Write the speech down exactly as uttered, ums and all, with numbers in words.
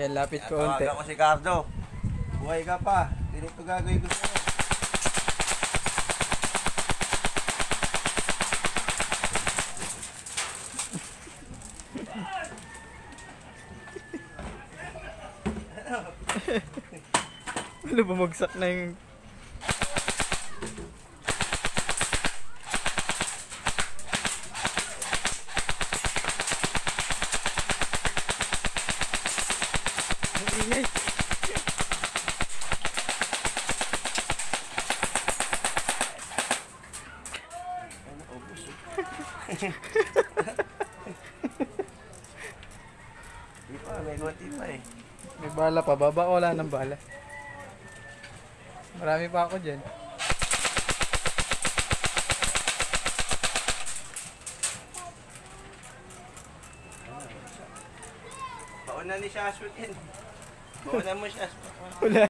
Ayan, lapit ko unti. Tawagan ko si Cardo. Buhay ka pa. Ganito gagawin ko sa'yo. Ano, bumagsak na yung... Ang ingay. Di pa, may gonti pa eh. May bala pa, baba ko wala ng bala. Marami pa ako dyan. Baon na ni Shashwat yan. Baon na mo Shashwat. Wala.